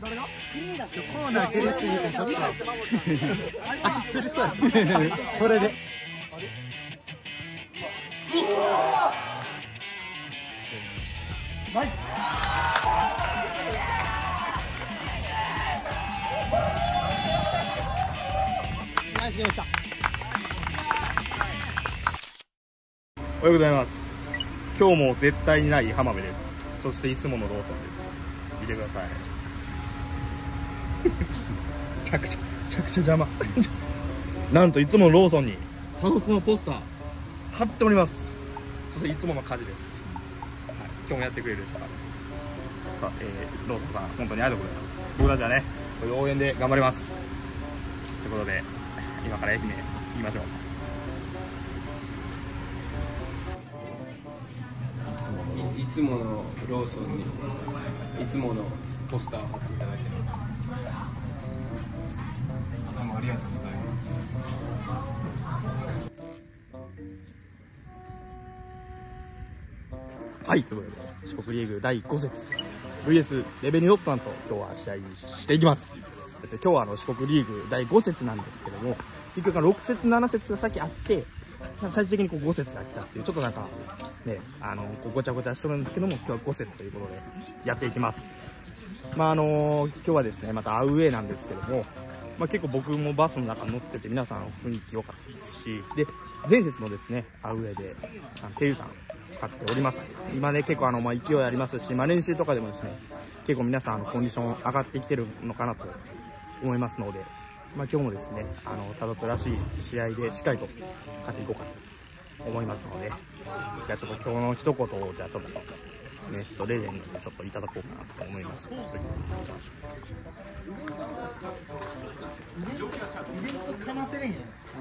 コーナー蹴りすぎてちょっと足つりそうやそれでナイスゲームでした。 おはようございます。今日も絶対にない浜辺です。そしていつものローソンです。見てください。めちゃくちゃ邪魔なんといつものローソンにタコツのポスター貼っております。そしていつもの家事です、はい、今日もやってくれる人がさあ、ローソンさん本当にありがとうございます。僕たちはねこういう応援で頑張りますということで、今から愛媛行きましょう。 いつものローソンにいつものポスターを貼っていただいてます。いつもありがとうございます。 はい、ということで四国リーグ第5節 VS レベニノッツさんと今日は試合していきます。今日は四国リーグ第5節なんですけども、結局6節7節が先あってなんか最終的にこう5節が来たっていうちょっとなんかねこうごちゃごちゃしてるんですけども、今日は5節ということでやっていきます。今日はですねまたアウェーなんですけども、結構僕もバスの中乗ってて皆さん雰囲気良かったですし、で前節もですねアウェーでテユさん使っております。今ね結構勢いありますし、練習とかでもですね結構皆さんコンディション上がってきてるのかなと思いますので、今日もですねタドツらしい試合でしっかりと勝っていこうかなと思いますので、じゃあちょっと今日の一言をじゃあちょっとレジェンドでちょっといただこうかなと思います。ちょっと行きましょう。 イベントかませれんやん。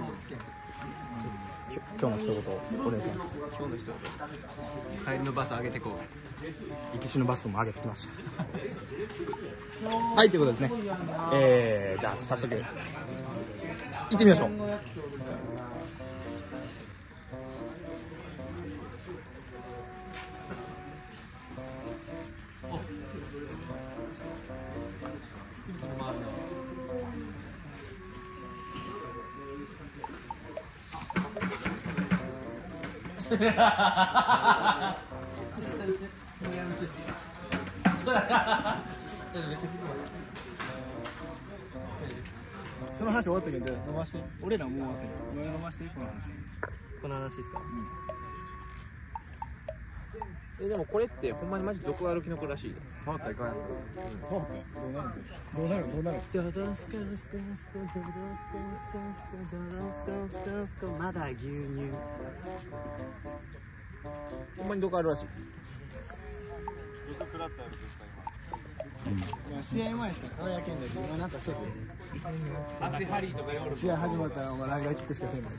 今日の一言お願いします。 今日の一言、帰りのバス上げてこう。 行きしのバスも上げてきましたはい、ということですね。じゃあ早速行ってみましょう。 その話終わったけど伸ばして。俺らもう終わったけど伸ばしてこの話。 この話ですか。でもこれってほんまにマジ毒歩きの子らしいで。 変わったらいかんやろ。そうか。どうなるんですか。どうなる。 ドドスカスカスカドドスカスカドドスカスカドドスカまだ牛乳。 ほんまに毒あるらしい。 試合前しか輝けんだけど、今なんかショック。 足ハリーとか夜試合始まったらお前ライガーキックしかせんのに。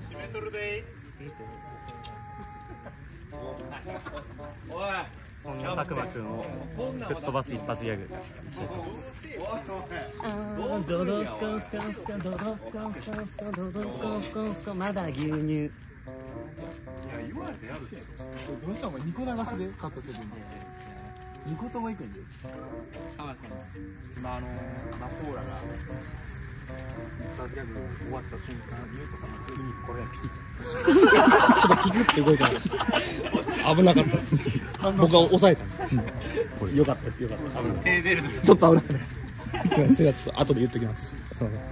そんなたくまくんを吹っ飛ばす一発ギャグ教えてます。ドドスカスカスカドドスカスカスカドドスカスカスカまだ牛乳。 どうしたお前2個流しでカットするんだよ。2個ともいくんだよ。 今マコーラが一発ギャグ終わった瞬間言うとかの時にこれピキッちょっとピキッて動いてました危なかったです僕は抑えたんですよかったですよかったちょっと危なかったですすいませんちょっと後で言っときます。すいません。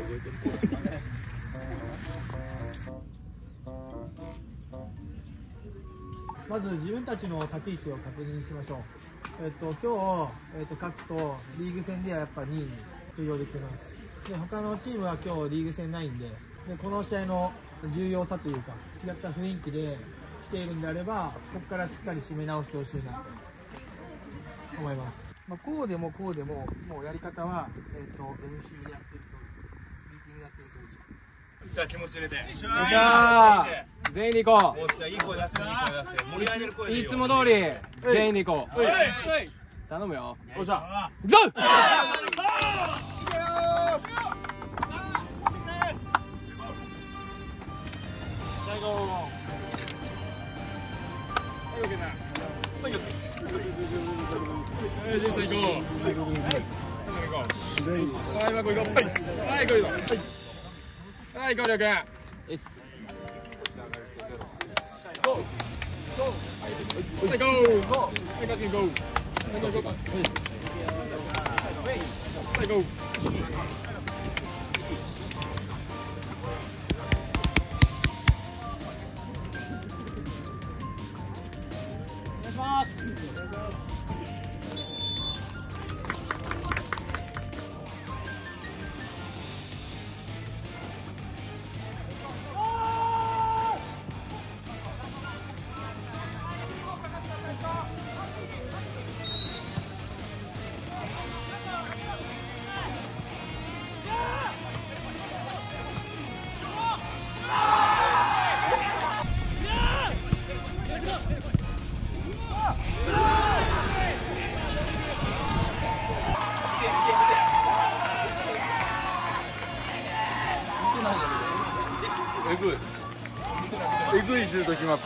まず自分たちの立ち位置を確認しましょう。今日、勝つとリーグ戦ではやっぱ2位に浮上できます。で他のチームは今日リーグ戦ないんで、この試合の重要さというか違った雰囲気で来ているんであれば、ここからしっかり締め直してほしいなと思います。こうでももうやり方は、練習でやってると、ミーティングやってると一緒。 さあ気持ち入れて。 よっしゃー、全員で行こおっしゃいい声出して、いい声出して。盛り上げる声う。 でいいよ。 いつも通り全員で行こう。頼むよ。 おっしゃ。 ゾウ。 最後。 はい、じゃあ行こう。 はい、まこ行こう。はい、行こう。はい、行こう、りょうくん。はい、ゴー。はい、ゴー。はい、ゴー。はい、ゴー。 えぐいシュート決まった。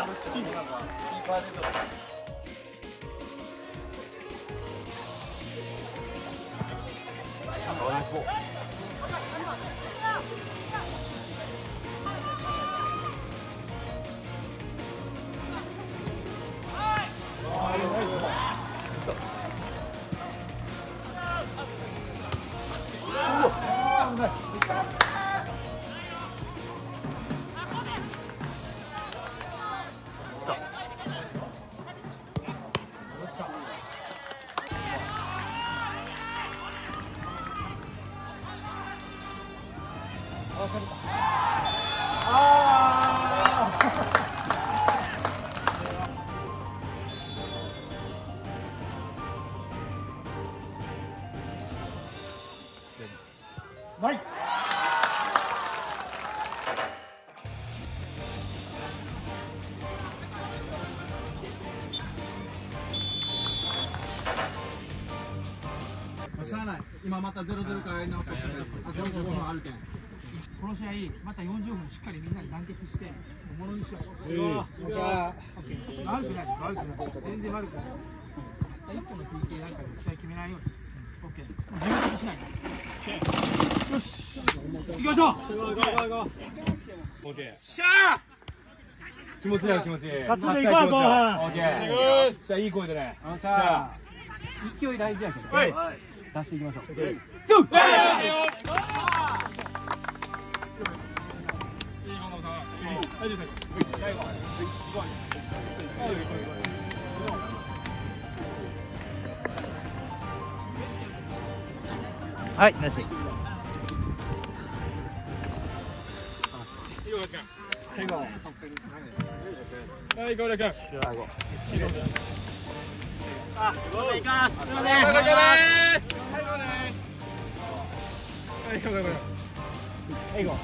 ない。 しゃあない。今また0-0からやり直そうとしてる。あと45分あるけん。 この試合また40分しっかりみんなで団結してものにしよう。 じゃあ、 悪くない、悪くない、全然悪くない。一個の PK なんかで試合決めないように。オッケー。自分的しない。よし。行きましょう。 オッケー。 しゃあ。 気持ちいい、気持ちいい。 勝つでいこう、後半。 オッケー。じゃあいい声でね。 しゃあ。勢い大事やけど。 はい。 出していきましょう。はい、なし。 最後。 はい、ゴール君。 あ、行きます。すみません。 はい、ゴール。 最後。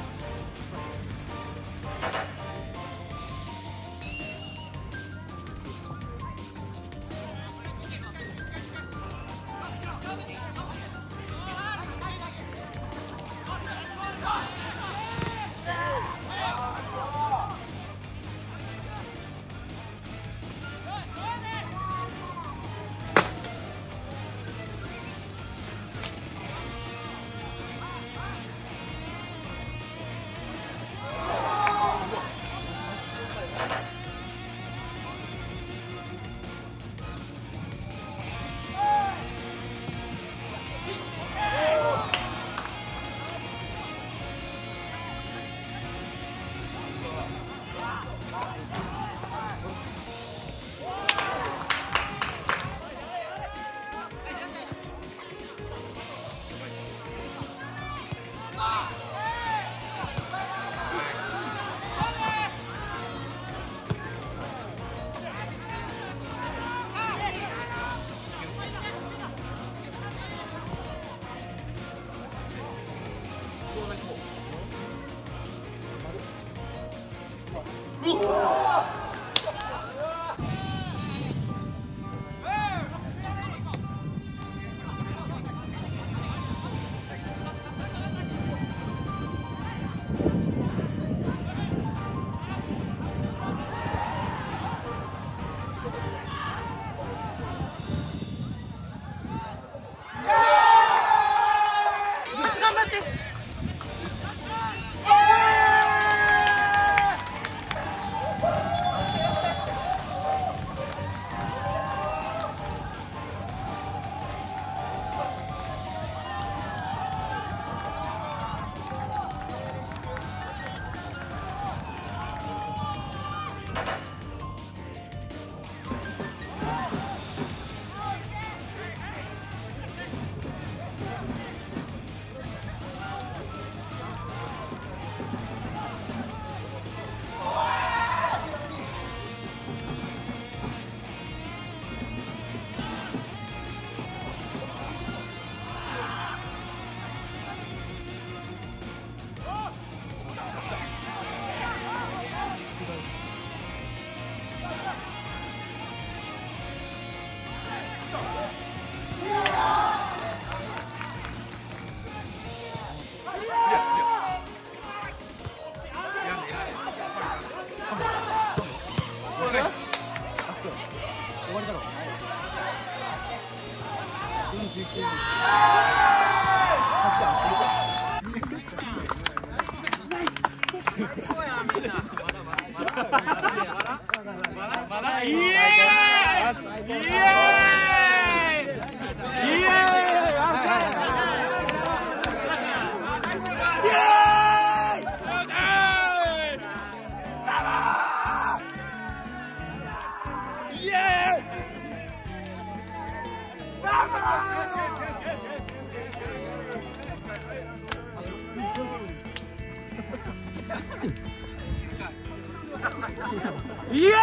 イエーイ！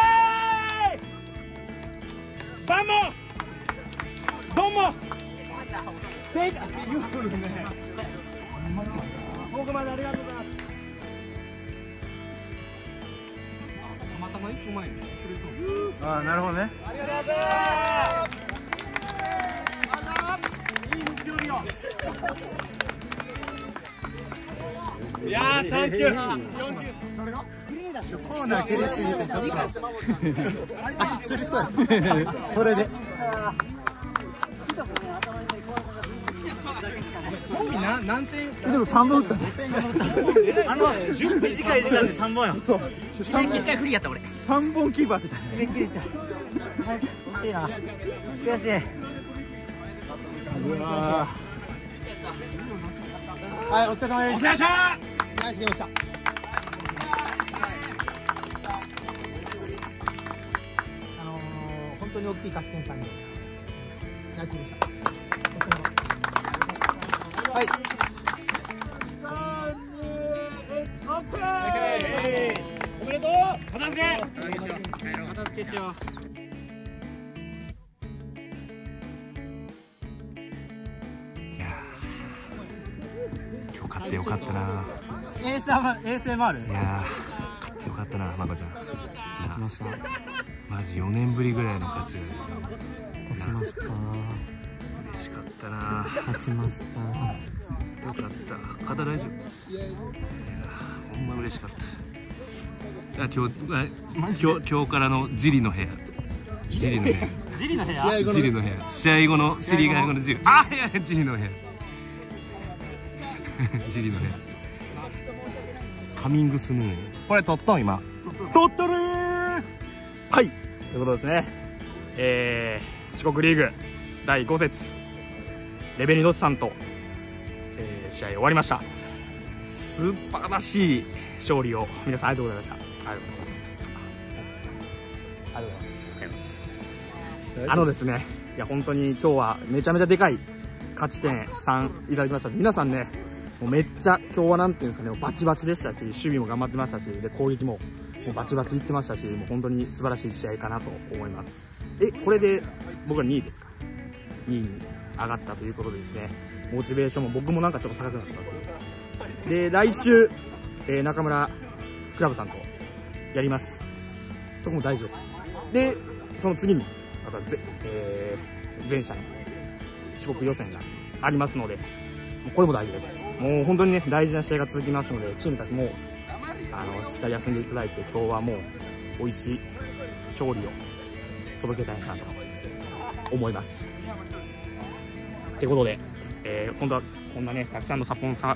バンモボンモ正解！僕までありがとうございます。たまたま1個前にああ、なるほどね。ありがとうございます。いやー、サンキュー。コーナー蹴りすぎてちょっと足つりそうやそれで何点でも3本打ったね短い時間で3本やそう1回フリーやった俺3本キーパーってたね決めきれた惜しいな悔しいうわはい、お疲れ様です。お疲れ様でした。ナイスゲームでした。本当に大きい勝ち点3にナイスゲームでした。はい。おめでとう。片付け。片付けしよう。 勝ってよかったな。 ASMR。 いやー、勝ってよかったな、まこちゃん。 勝ちました。 マジ4年ぶりぐらいの勝ち。 勝ちました。 嬉しかったな。 勝ちました。 よかった。肩大丈夫？いやー、ほんま嬉しかった。今日からのジリの部屋。ジリの部屋。 ジリの部屋。 ジリの部屋。試合後のシリガイ後のジリ。あ、いや、ジリの部屋。ジリの部屋。カミングスムーン。これ撮っとん今。撮っとるー。 はい。ということですね。四国リーグ第5節レベニドスさんと、試合終わりました。素晴らしい勝利を皆さんありがとうございました。ありがとうございます。ありがとうございます。ですね、いや本当に今日はめちゃめちゃでかい勝ち点3いただきましたし、皆さんね、もうめっちゃ今日はなんていうんですかね、バチバチでしたし、守備も頑張ってましたし、で攻撃もバチバチいってましたし、もう本当に素晴らしい試合かなと思います。これで僕は2位ですか、2位に上がったということでですね、モチベーションも僕もなんかちょっと高くなってます。で来週、中村クラブさんとやります。そこも大事です。でその次にまた前者の四国予選がありますので、これも大事です。もう本当にね、大事な試合が続きますので、チームたちもしっかり休んでいただいて、今日はもう美味しい勝利を届けたいなと思います。ということで、今度はこんなね、たくさんのスポンサー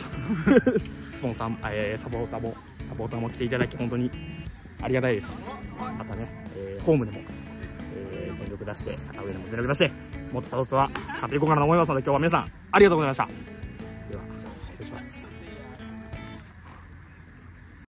サポーターも来ていただき、本当にありがたいです。またね、ホームでも、全力出して、アウェーでも全力出して、もっとタドツは勝っていこうかなと思いますので、今日は皆さんありがとうございました。では失礼します。